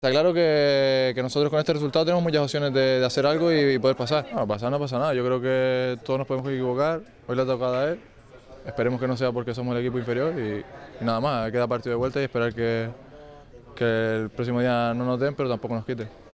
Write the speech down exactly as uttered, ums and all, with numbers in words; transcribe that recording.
Está claro que, que nosotros con este resultado tenemos muchas opciones de, de hacer algo y, y poder pasar. No, pasar no pasa nada, yo creo que todos nos podemos equivocar, hoy le ha tocado a él, esperemos que no sea porque somos el equipo inferior y, y nada más, queda partido de vuelta y esperar que, que el próximo día no nos den pero tampoco nos quiten.